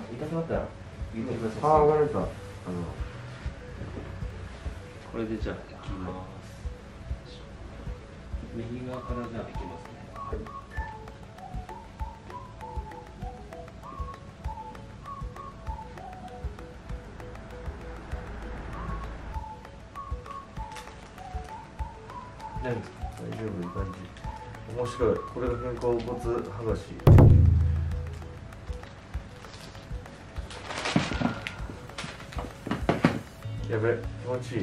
痛くなったら言ってください。 ああ、わかりました。 これでじゃあ行きます。右側からじゃあ行きますね。はい。大丈夫ですか？ 大丈夫、いい感じ。面白い。これが肩甲骨剥がし。やべ、気持ちいい。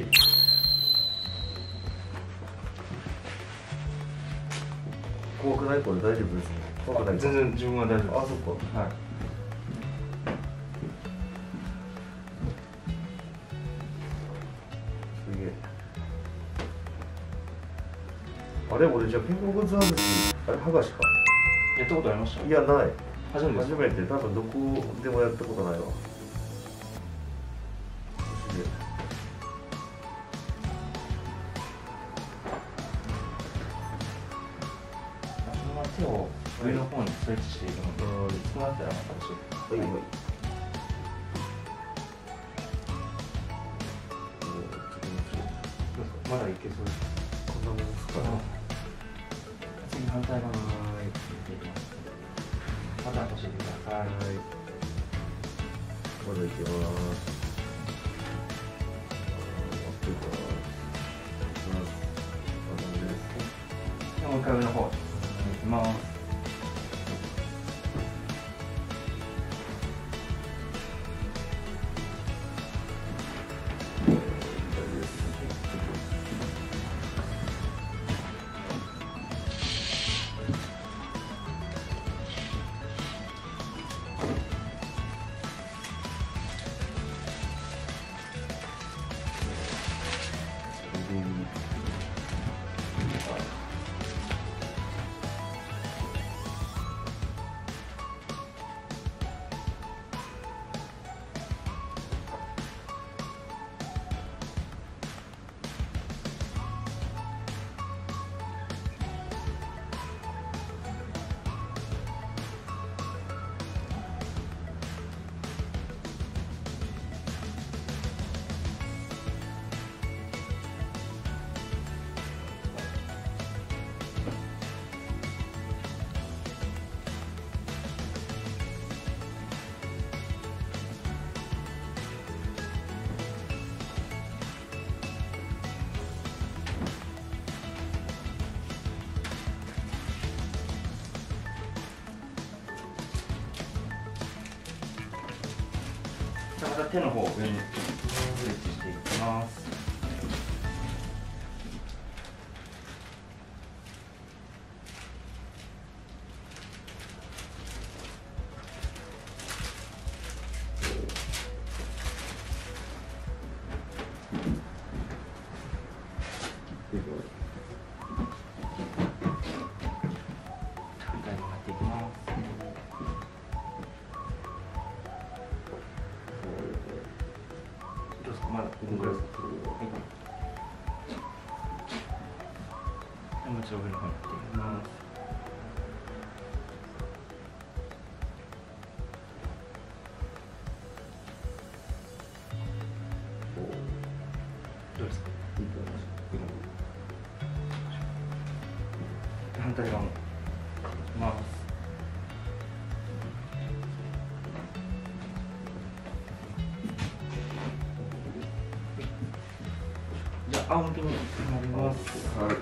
怖くない？これ大丈夫ですね。怖くない？ 全然自分は大丈夫です。 あ、そっか。 はい。 すげえ。あれ、俺じゃあ肩甲骨剥がし、あれ剥がしか。 やったことありました？ いや、ない。 初めてです。 初めて、多分どこでもやったことないわ。すげえ。 手を上の方にストレッチしていくので、そうなったらまた教えて。 はいはい。 まだいけそうです。 こんなもんですかね。 次反対側に見ていきます。また教えてください。 はい。まだいきます。 もう一回上の方に行きます。また手の方を上にストレッチしていきます。反対になっていきます。どうですか？まだこのぐらいですか？はい。もう一度上の方になっていきます。どうですか？反対側もいきます。じゃあ仰向けになります。はい。はい。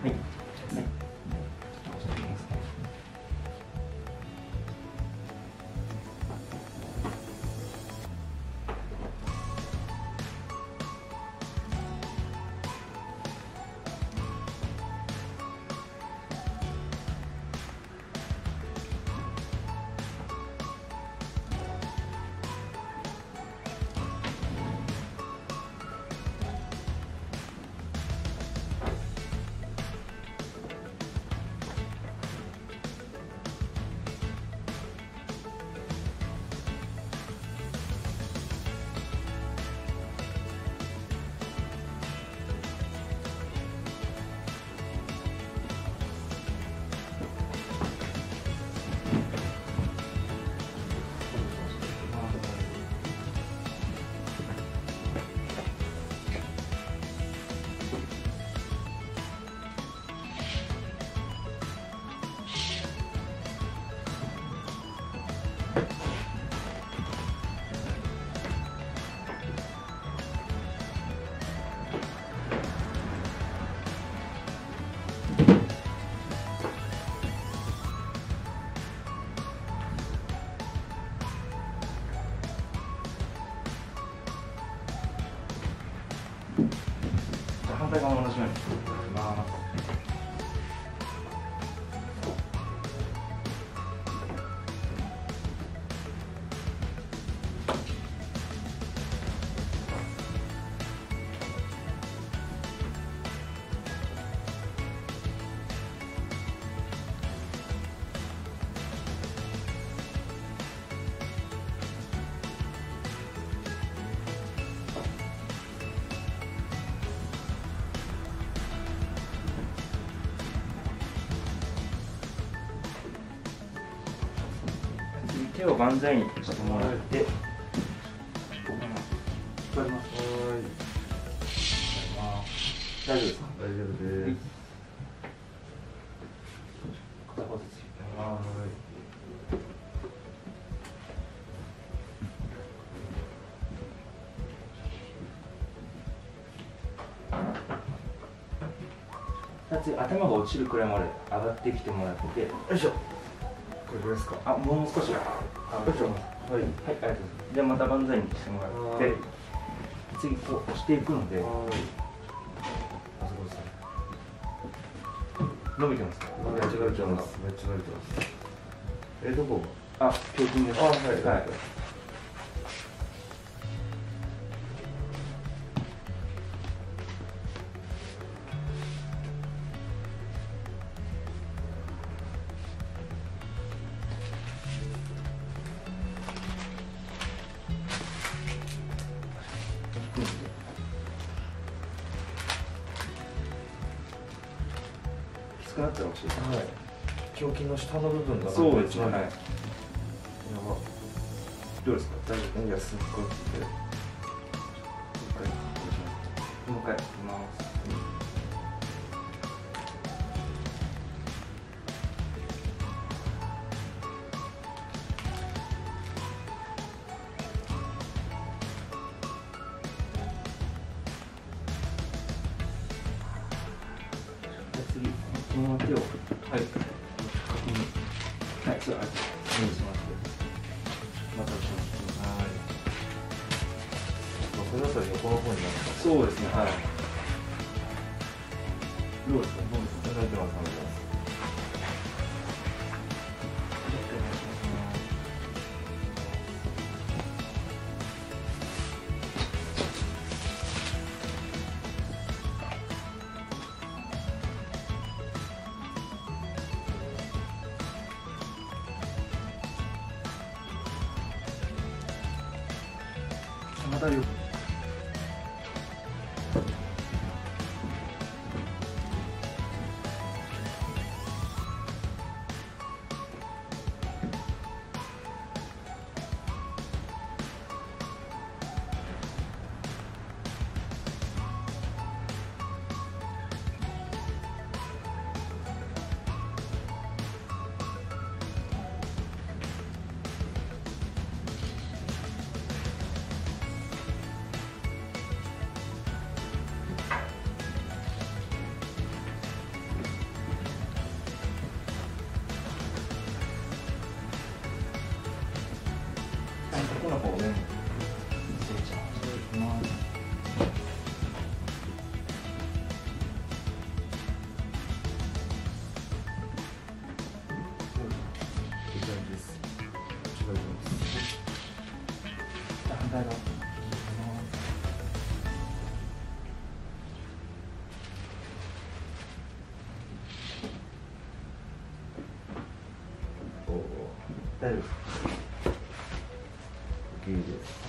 じゃあ反対側も同じようにいきます。手を万歳にしてもらって、引っ張ります。大丈夫ですか？ 大丈夫です。 片方ずつ引っ張ります。次、頭が落ちるくらいまで上がってきてもらって、よいしょ。これですか？ あ、もう少し。 よいしょ。はい。 はい、ありがとうございます。じゃあまた万歳にしてもらって、次こう押していくので、 あそこですね。 伸びてますか？ めっちゃ伸びてます。めっちゃ伸びてます。どこが？あ、胸筋です。 はい。はい。 きつくなったら欲しいです。 はい。胸筋の下の部分がそうですね。はい。 やば。 どうですか？大丈夫？ いや、すっごいきてる。 もう一回いきます。次、このまま手を、はい、確認、はい、そう、ありがとうございます。また押します。 はい。これだったら横の方になるか。 そうですね、はい。どうですか？どうですか？ 慣れてます、慣れてます。 またよ。この方ね、失礼します。 いい感じです。違います。 反対側。大丈夫です。 いいです。 はい。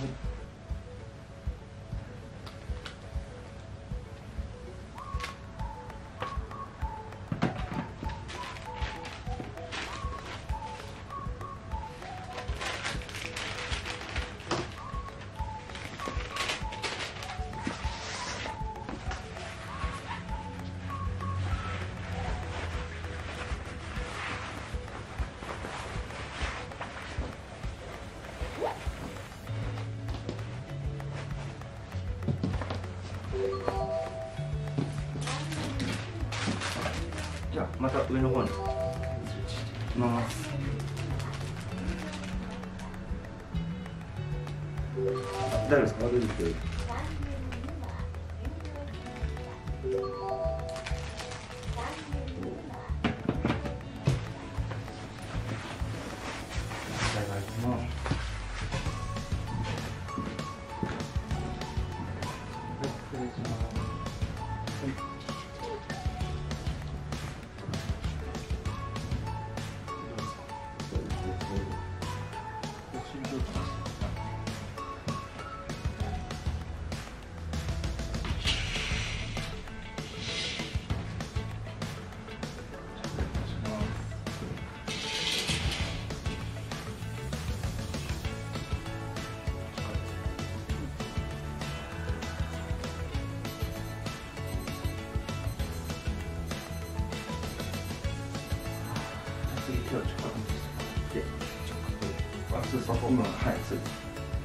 じゃあまた上の方に行きます。大丈夫ですか？ あ、出てきてる。 手を直角にして直角。そうです。今はいそうです。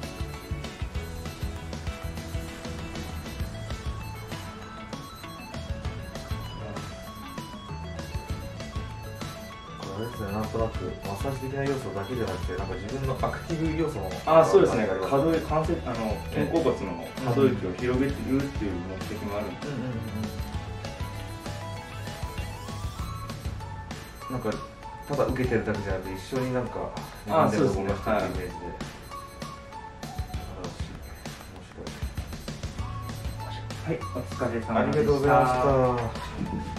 あれですね、なんとなくマッサージ的な要素だけじゃなくて、なんか自分のアクティブ要素も。 そうですね。可動域関節肩甲骨の可動域を広げているっていう目的もあるんで。 なんかただ受けてるだけじゃなくて一緒になんかそうですね。 動かしてるイメージで。 はい、お疲れ様でした。 ありがとうございました。